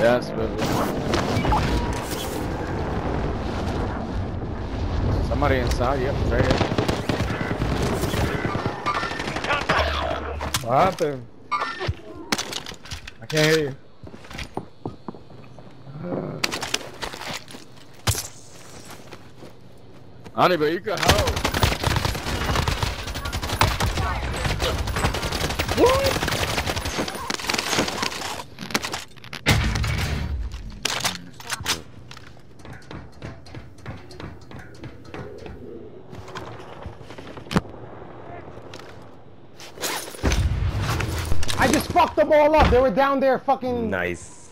Yes, baby. Somebody inside, yep, right here. What happened? I can't hear you. Honey, but you can help. What? I just fucked them all up. They were down there fucking... Nice.